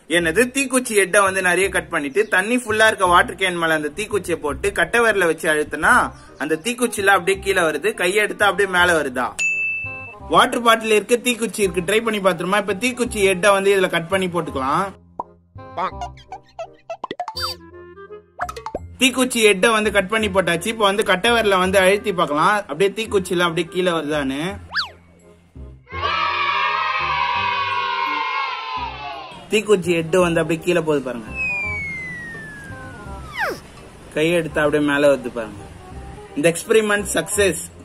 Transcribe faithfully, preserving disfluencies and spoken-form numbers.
என்னது தீக்குச்சி ஹெட்டை வந்து நிறைய கட் பண்ணிட்டு தண்ணி ஃபுல்லா இருக்க வாட்டர் கேன் மேல அந்த தீக்குச்சியை போட்டு கட்டை விரல வச்சு அழுத்தினா அந்த தீக்குச்சில அப்படியே கீழே வருது, கையை எடுத்தா அப்படியே மேல வருதா? வாட்டர் பாட்டில் இருக்கு, தீக்குச்சி இருக்கு, ட்ரை பண்ணி பாத்துருமா? இப்ப தீக்குச்சி ஹெட்டை வந்து இதுல கட் பண்ணி போட்டுக்கலாம். தீக்குச்சி ஹெட்டை வந்து கட் பண்ணி போட்டாச்சு. இப்ப வந்து கட்டை விரல வந்து அழுத்தி பார்க்கலாம், அப்படியே தீக்குச்சில அப்படியே கீழே வருதான்னு. தீக்குச்சி ஹெட் வந்து அப்படியே கீழே போகுது பாருங்க, கையை எடுத்தா அப்படியே மேல வருது பாருங்க. இந்த எக்ஸ்பெரிமெண்ட் சக்சஸ்.